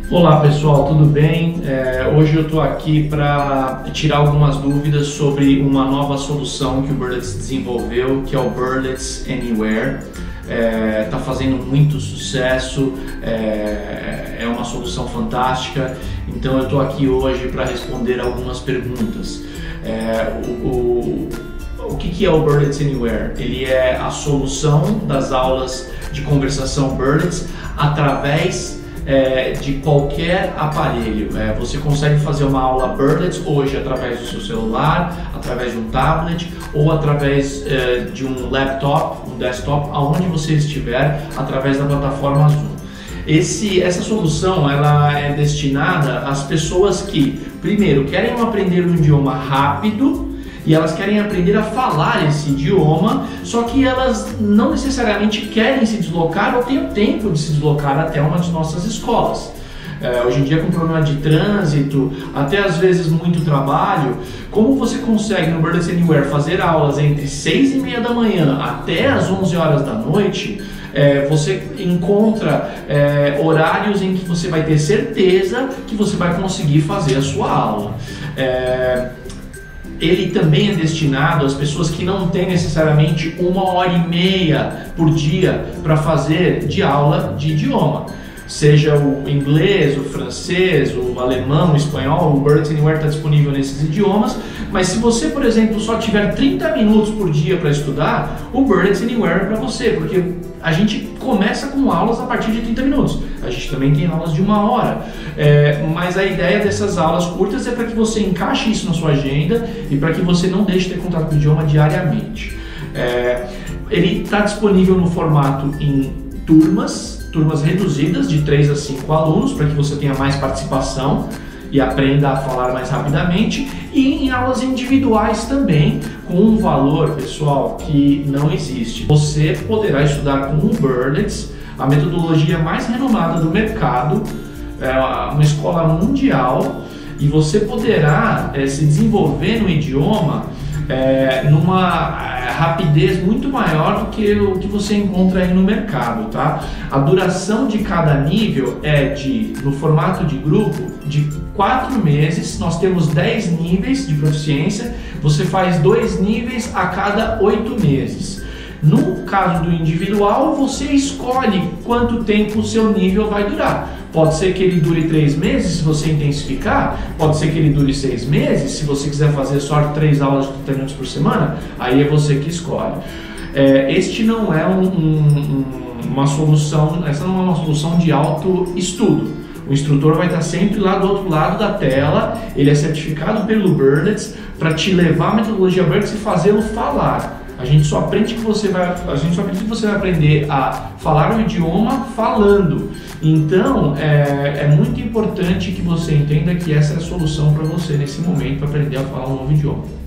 Olá pessoal, tudo bem? Hoje eu estou aqui para tirar algumas dúvidas sobre uma nova solução que o Berlitz desenvolveu, que é o Berlitz Anywhere. Está fazendo muito sucesso, é uma solução fantástica, então eu estou aqui hoje para responder algumas perguntas. O que é o Berlitz Anywhere? Ele é a solução das aulas de conversação Berlitz através de qualquer aparelho. Você consegue fazer uma aula Berlitz hoje através do seu celular, através de um tablet ou através de um laptop, um desktop, aonde você estiver, através da plataforma Zoom. Essa solução ela é destinada às pessoas que, primeiro, querem aprender um idioma rápido e elas querem aprender a falar esse idioma, só que elas não necessariamente querem se deslocar ou têm o tempo de se deslocar até uma de nossas escolas. Hoje em dia, com problema de trânsito, até às vezes muito trabalho, como você consegue no Berlitz Anywhere fazer aulas entre 6h30 da manhã até as 11 horas da noite, você encontra horários em que você vai ter certeza que você vai conseguir fazer a sua aula. Ele também é destinado às pessoas que não têm necessariamente 1h30 por dia para fazer de aula de idioma. Seja o inglês, o francês, o alemão, o espanhol, o Berlitz Anywhere está disponível nesses idiomas, mas se você, por exemplo, só tiver 30 minutos por dia para estudar, o Berlitz Anywhere é para você, porque a gente começa com aulas a partir de 30 minutos. A gente também tem aulas de 1 hora, mas a ideia dessas aulas curtas é para que você encaixe isso na sua agenda e para que você não deixe de ter contato com o idioma diariamente. Ele está disponível no formato em turmas reduzidas de 3 a 5 alunos, para que você tenha mais participação e aprenda a falar mais rapidamente, e em aulas individuais também, com um valor, pessoal, que não existe. Você poderá estudar com o Berlitz, a metodologia mais renomada do mercado, uma escola mundial, e você poderá se desenvolver no idioma numa rapidez muito maior do que o que você encontra aí no mercado, tá? A duração de cada nível no formato de grupo, de 4 meses. Nós temos 10 níveis de proficiência, você faz 2 níveis a cada 8 meses. No caso do individual, você escolhe quanto tempo o seu nível vai durar. Pode ser que ele dure 3 meses, se você intensificar. Pode ser que ele dure 6 meses, se você quiser fazer só 3 aulas de 30 minutos por semana. Aí é você que escolhe. Este não é uma solução, essa não é uma solução de autoestudo. O instrutor vai estar sempre lá do outro lado da tela. Ele é certificado pelo Berlitz para te levar a metodologia Berlitz e fazê-lo falar. A gente só aprende que você vai aprender a falar o idioma falando. Então, é muito importante que você entenda que essa é a solução para você nesse momento para aprender a falar um novo idioma.